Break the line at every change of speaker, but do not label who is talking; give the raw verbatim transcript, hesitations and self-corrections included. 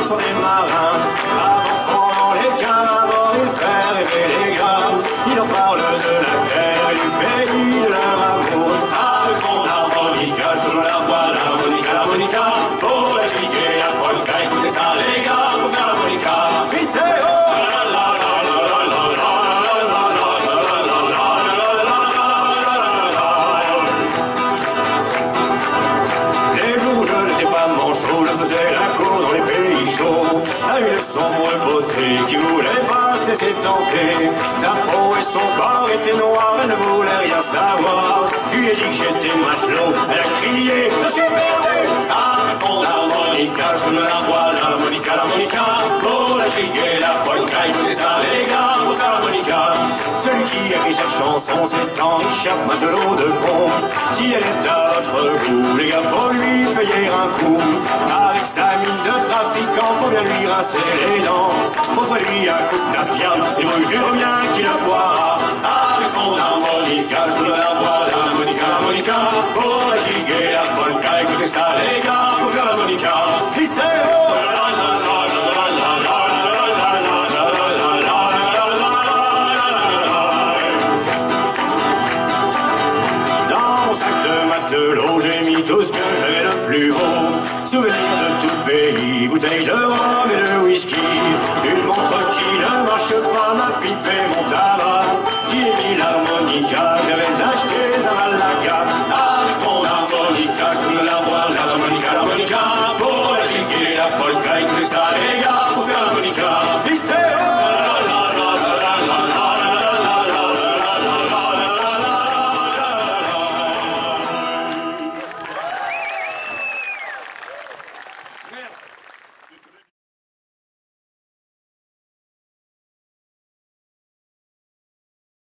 sont des marins. Avant, pendant les quinze, avant les frères et les gars, ils en parlent de la terre et du pays de leur amour. Avec mon harmonica, je joue la voix, l'harmonica, l'harmonica, pour la gigue et la polka. Écoutez ça les gars, pour faire l'harmonica. Puis c'est oh! Une sombre beauté qui voulait pas se laisser tenter. Sa peau et son corps étaient noirs, elle ne voulait rien savoir. Je lui ai dit que j'étais matelot, elle a crié, je suis perdu. Avec mon harmonica, je me la voix, l'harmonica, l'harmonica, pour la gigue et la polka. Écoutez ça les gars, pour faire l'harmonica. Celui qui a écrit cette chanson, c'est Henri Chape, matelot de pont. Si elle est à votre goût, les gars, faut lui payer un coup. Avec sa mine de trafiquant, faut bien lui rincer les dents. Offre-lui un coup de nafiam, et vous jure bien qu'il le boira. Avec mon harmonica, je vous la voix, l'harmonica, l'harmonica, pour la gigue et la polka. Écoutez ça les gars, pour faire l'harmonica. Qui c'est oh! J'ai mis tout ce que j'avais le plus beau. Souvenirs de tout pays, bouteilles de rhum et de whisky. Une montre qui ne marche pas, ma